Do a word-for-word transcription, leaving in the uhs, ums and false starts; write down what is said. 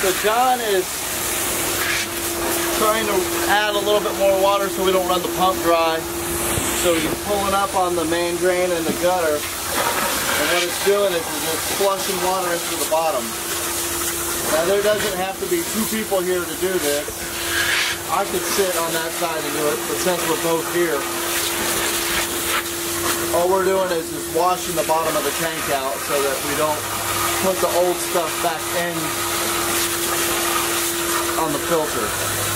So John is trying to add a little bit more water so we don't run the pump dry. So he's pulling up on the main drain and the gutter. And what it's doing is, is it's flushing water into the bottom. Now there doesn't have to be two people here to do this. I could sit on that side and do it, but since we're both here, all we're doing is just washing the bottom of the tank out so that we don't put the old stuff back in on the filter.